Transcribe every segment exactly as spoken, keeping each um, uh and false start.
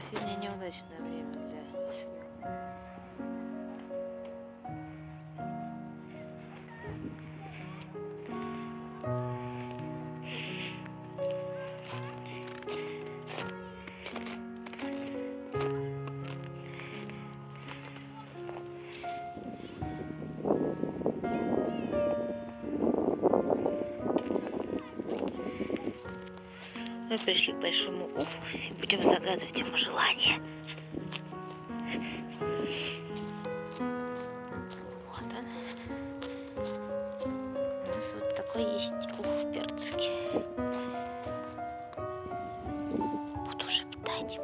Сегодня неудачное время для фильма. Мы пришли к большому уфу и будем загадывать ему желание. Вот он. У нас вот такой есть уф в Бердске. Буду шептать.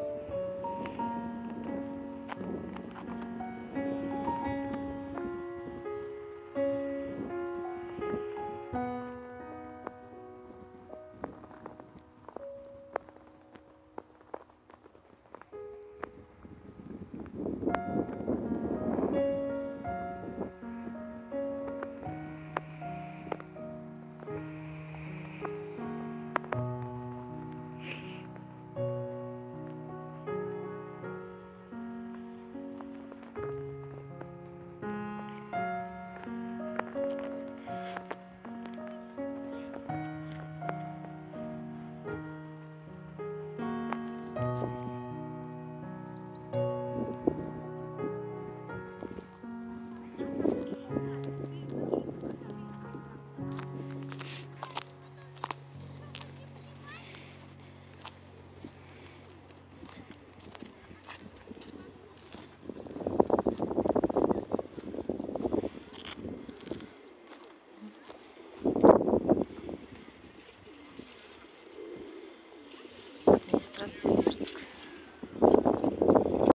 Администрация Бердска.